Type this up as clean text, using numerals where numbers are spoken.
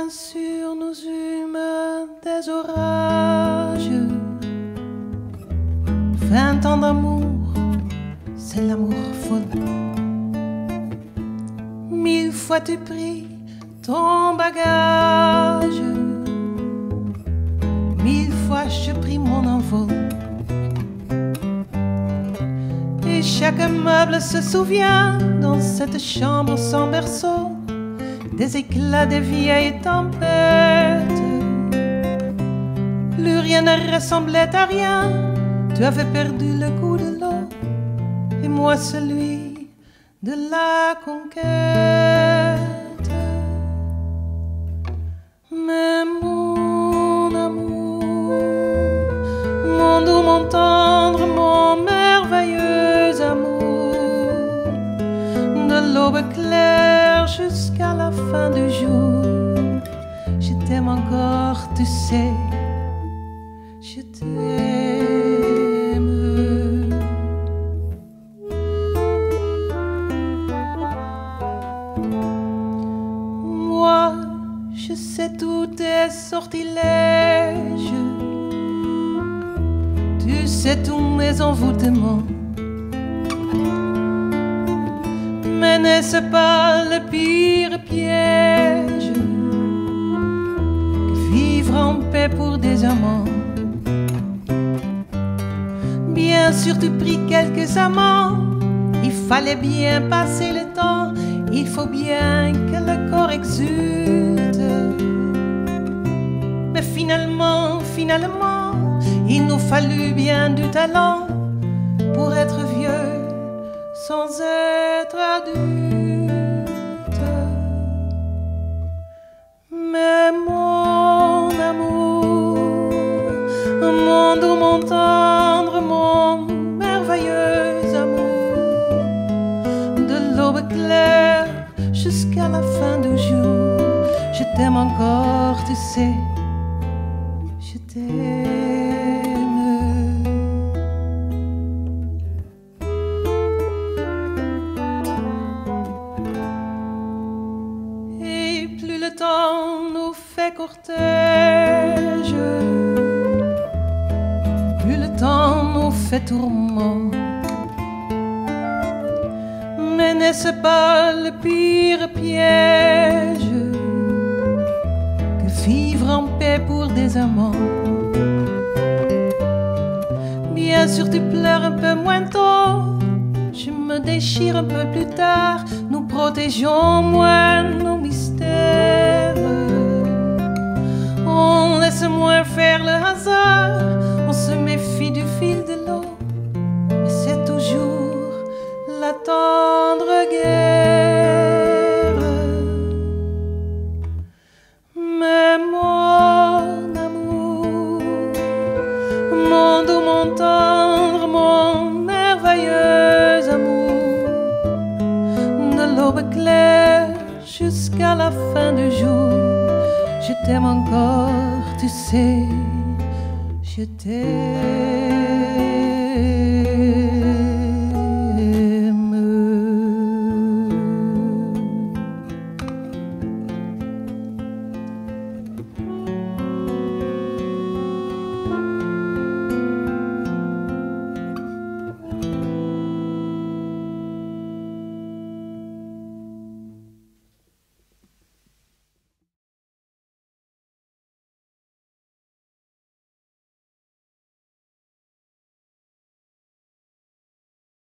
sur nous humes des orages. 20 ans d'amour, c'est l'amour folle. 1000 fois tu pris ton bagage, 1000 fois je pris mon envol. Et chaque meuble se souvient dans cette chambre sans berceau des éclats des vieilles tempêtes. Plus rien ne ressemblait à rien. Tu avais perdu le goût de l'eau et moi celui de la conquête. Mais mon amour, mon doux, mon tendre, mon merveilleux amour, de l'aube claire jusqu'à la fin du jour, je t'aime encore, tu sais, je t'aime. Moi, je sais tous tes sortilèges, tu sais tous mes envoûtements. Mais n'est-ce pas le pire piège que vivre en paix pour des amants? Bien sûr tu pris quelques amants, il fallait bien passer le temps, il faut bien que le corps exulte. Mais finalement, il nous fallut bien du talent pour être vieux sans être adulte. Mais mon amour, mon doux, mon tendre, mon merveilleux amour, de l'aube claire jusqu'à la fin du jour, je t'aime encore, tu sais, je t'aime. Et plus le temps nous fait cortège, plus le temps nous fait tourment. Mais n'est-ce pas le pire piège que vivre en paix pour des amants? Bien sûr tu pleures un peu moins tôt, je me déchire un peu plus tard, nous protégeons moins nos mystères. On laisse moins faire le hasard, on se méfie du fil de l'eau, mais c'est toujours la tendre guerre. Mais mon amour, mon doux, mon tendre, mon merveilleux amour, de l'aube claire jusqu'à la fin du jour, je t'aime encore, tu sais, je t'aime.